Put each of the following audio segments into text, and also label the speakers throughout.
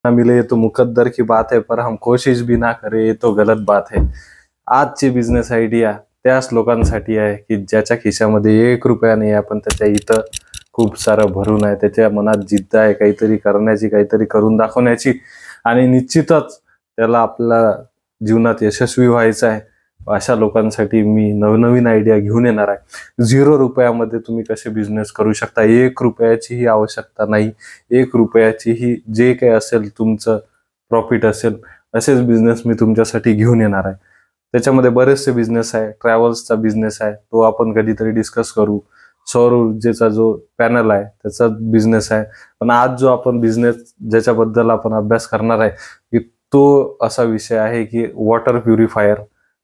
Speaker 1: ना मिले ये तो मुकद्दर की बात है, पर हम कोशिश भी ना करें ये तो गलत बात है। आजची बिझनेस आयडिया त्याच लोकांसाठी आहे की ज्याच्या खिशामध्ये 1 रुपया नाही आहे, पण त्याच्या इथं खूप सारं भरून आहे, त्याच्या मनात जिद्द आहे काहीतरी करण्याची, काहीतरी करून दाखवण्याची, आणि निश्चितच त्याला आपल्या जीवनात यशस्वी व्हायचं आहे। अशा लोकांसाठी मी नवनवीन आयडिया घेऊन येणार आहे। 0 रुपयामध्ये तुम्ही कसे बिझनेस करू शकता, 1 रुपयाचीही आवश्यकता नाही, 1 रुपयाचीही जे काही असेल तुमचं प्रॉफिट असेल असेच बिझनेस मी तुमच्यासाठी घेऊन येणार आहे। त्याच्यामध्ये बरेचसे बिझनेस आहे, ट्रॅव्हल्सचा बिझनेस आहे, तो आपण कधीतरी डिस्कस करू। सौर ऊर्जेचा जो पॅनल आहे त्याचा बिझनेस आहे। पण आज जो आपण बिझनेस ज्याच्याबद्दल आपण अभ्यास करणार आहे की तो असा विषय आहे की वॉटर प्युरिफायर,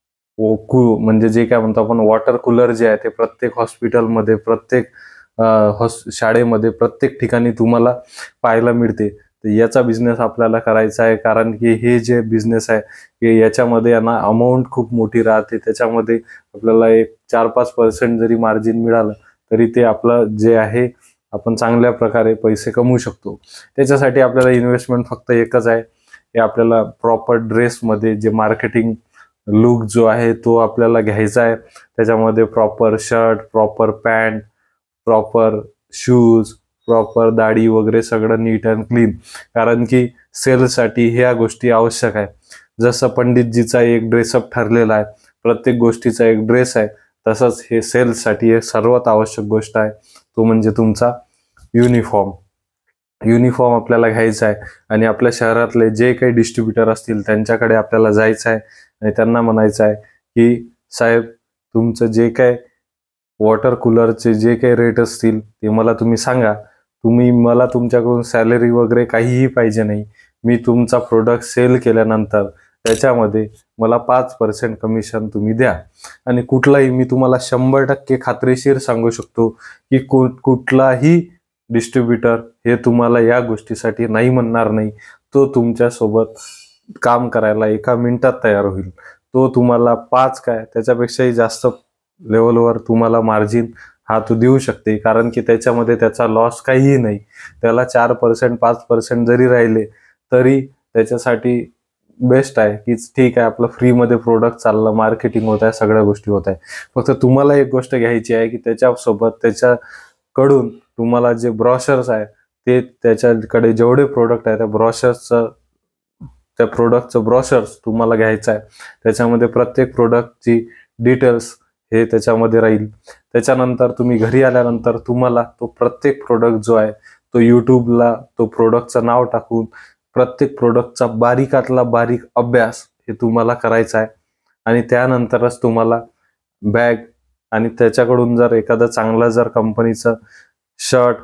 Speaker 1: म्हणजे जे काय म्हणतो आपण वॉटर कूलर जे आहे ते प्रत्येक हॉस्पिटलमध्ये, प्रत्येक शाळेमध्ये, प्रत्येक ठिकाणी तुम्हाला पाहायला मिळते। तर याचा बिझनेस आपल्याला करायचा आहे, कारण की हे जे बिझनेस आहे की याच्यामध्ये ना अमाऊंट खूप मोठी राहते। त्याच्यामध्ये आपल्याला एक 4-5% जरी मार्जिन मिळालं तरी ते आपलं जे आहे आपण चांगल्या प्रकारे पैसे कमवू शकतो। त्याच्यासाठी आपल्याला इन्व्हेस्टमेंट फक्त एकच आहे की आपल्याला प्रॉपर ड्रेसमध्ये जे मार्केटिंग लुक जो आहे तो आपल्याला घ्यायचा आहे। त्याच्यामध्ये proper shirt, proper pant, proper shoes, proper दाढी वगैरे सगळं नीट अँड क्लीन, कारण की सेलसाठी ह्या गोष्टी आवश्यक आहे। जसं पंडितजीचा एक ड्रेसअप ठरलेला आहे, प्रत्येक गोष्टीचा एक ड्रेस आहे, तसंच हे सेल्ससाठी एक सर्वात आवश्यक गोष्ट आहे, तो म्हणजे तुमचा युनिफॉर्म। युनिफॉर्म आपल्याला घ्यायचा आहे आणि आपल्या शहरातले जे काही डिस्ट्रीब्युटर असतील त्यांच्याकडे आपल्याला जायचं आहे आणि त्यांना म्हणायचं आहे की साहेब तुमचं जे काय वॉटर कूलरचे जे काही रेट असतील ते मला तुम्ही सांगा, तुम्ही मला तुमच्याकडून सॅलरी वगैरे काहीही पाहिजे नाही, मी तुमचा प्रोडक्ट सेल केल्यानंतर त्याच्यामध्ये मला 5% कमिशन तुम्ही द्या। आणि कुठलाही मी तुम्हाला 100% खात्रीशीर सांगू शकतो की कुठलाही डिस्ट्रीब्युटर हे तुम्हाला या गोष्टीसाठी नाही म्हणणार नाही, तो तुमच्या सोबत काम करायला 1 मिनिटात तयार होईल। तो तुम्हाला 5 काय त्याच्यापेक्षाही जास्त लेवलवर तुम्हाला मार्जिन हा तो देऊ शकते, कारण की त्याच्यामध्ये त्याचा लॉस काहीही नाही। त्याला 4% 5% जरी राहिले तरी त्याच्यासाठी बेस्ट आहे की ठीक आहे आपलं फ्रीमध्ये प्रोडक्ट चाललं, मार्केटिंग होत आहे, सगळ्या गोष्टी होत आहे। फक्त तुम्हाला एक गोष्ट घ्यायची आहे की त्याच्यासोबत त्याच्याकडून तुम्हाला जे ब्रॉशर्स आहे ते त्याच्याकडे जेवढे प्रोडक्ट आहे त्या प्रोडक्टचं ब्रॉशर्स तुम्हाला घ्यायचं आहे। त्याच्यामध्ये प्रत्येक प्रोडक्टची डिटेल्स हे त्याच्यामध्ये राहील। त्याच्यानंतर तुम्ही घरी आल्यानंतर तुम्हाला तो प्रत्येक प्रोडक्ट जो आहे तो यूट्यूबला तो प्रोडक्टचं नाव टाकून प्रत्येक प्रोडक्टचा बारीकातला बारीक अभ्यास हे तुम्हाला करायचा आहे। आणि त्यानंतरच तुम्हाला बॅग आणि त्याच्याकडून जर एखादा चांगला जर कंपनीचं शर्ट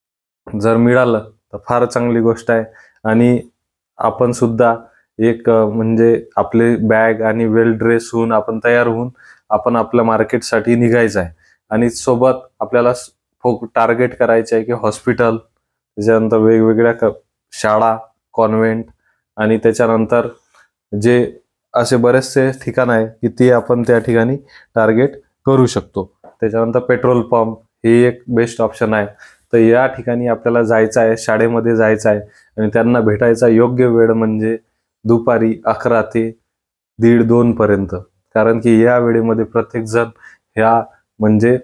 Speaker 1: जर मिळालं तर फार चांगली गोष्ट आहे। आणि आपण सुद्धा एक म्हणजे आपले बॅग आणि वेल ड्रेस होऊन आपण तयार होऊन आपण आपल्या मार्केटसाठी निघायचं आहे। आणि सोबत आपल्याला टार्गेट करायचं आहे की हॉस्पिटल, त्याच्यानंतर वेगवेगळ्या शाळा, कॉन्व्हेंट, आणि त्याच्यानंतर जे असे बरेचसे ठिकाण आहे की ते आपण त्या ठिकाणी टार्गेट करू शकतो। त्याच्यानंतर पेट्रोल पंप हे एक बेस्ट ऑप्शन आहे। तर या ठिकाणी आपल्याला जायचं आहे, शाळेमध्ये जायचं आहे आणि त्यांना भेटायचा योग्य वेळ म्हणजे दुपारी 11 ते 1:30-2 पर्यंत, कारण की या वेळेमध्ये प्रत्येक जण ह्या म्हणजे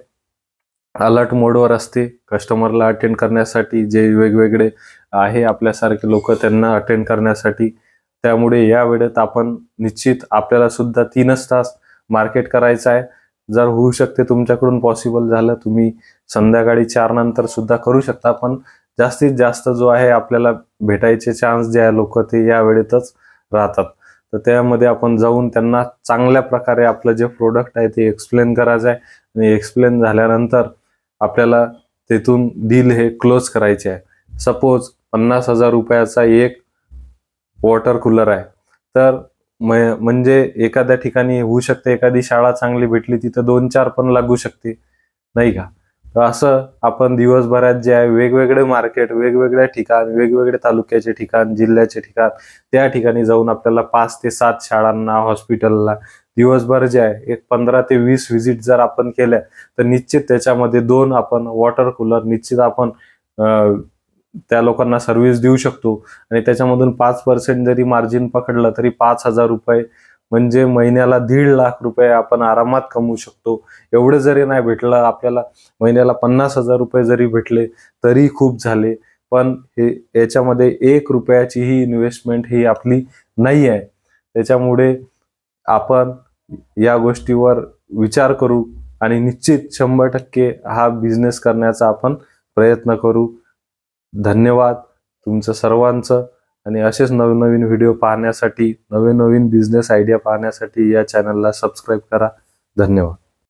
Speaker 1: अलर्ट मोडवर असते कस्टमरला अटेंड करण्यासाठी, जे वेगवेगळे आहे आपल्यासारखे लोक त्यांना अटेंड करण्यासाठी। त्यामुळे या वेळेत आपण निश्चित आपल्याला सुद्धा 3च तास मार्केट करायचं आहे। जर होऊ शकते तुमच्याकडून पॉसिबल झालं तुम्ही संध्याकाळी 4 नंतर सुद्धा करू शकता, पण जास्तीत जास्त जो आहे आपल्याला भेटायचे चान्स जे आहे लोक ते या वेळेतच राहतात। तर त्यामध्ये आपण जाऊन त्यांना चांगल्या प्रकारे आपलं जे प्रोडक्ट आहे ते एक्सप्लेन करायचं आहे आणि एक्सप्लेन झाल्यानंतर आपल्याला तिथून डील हे क्लोज करायचे आहे। सपोज 50,000 रुपयाचा एक वॉटर कूलर आहे, तर म्हणजे एखाद्या ठिकाणी होऊ शकते एखादी शाळा चांगली भेटली तिथं 2-4 पण लागू शकते, नाही का? तर असं आपण दिवसभरात जे आहे वेगवेगळे मार्केट, वेगवेगळ्या ठिकाण, वेगवेगळे तालुक्याचे ठिकाण, जिल्ह्याचे ठिकाण, त्या ठिकाणी जाऊन आपल्याला 5 ते 7 शाळांना, हॉस्पिटलला दिवसभर जे आहे एक 15 ते 20 व्हिजिट जर आपण केल्या तर निश्चित त्याच्यामध्ये 2 आपण वॉटर कूलर निश्चित आपण त्या लोकांना सर्व्हिस देऊ शकतो आणि त्याच्यामधून 5% जरी मार्जिन पकडलं तरी 5,000 रुपये म्हणजे महिन्याला 1.5 लाख रुपये आपण आरामात कमवू शकतो. एवढे जरी नाही भेटलं आपल्याला, महिन्याला 50,000 रुपये जरी भेटले तरी खूप झाले. पण हे याच्यामध्ये 1 रुपयाचीही इन्व्हेस्टमेंट ही आपली नाही आहे. त्याच्यामुळे आपण या गोष्टीवर विचार करू आणि निश्चित 100% हा बिझनेस करण्याचा आपण प्रयत्न करू. धन्यवाद तुमचं सर्वांचं. आणि असेच नवीन व्हिडिओ पाहण्यासाठी, नवीन बिझनेस आयडिया पाहण्यासाठी या चॅनलला सबस्क्राईब करा. धन्यवाद.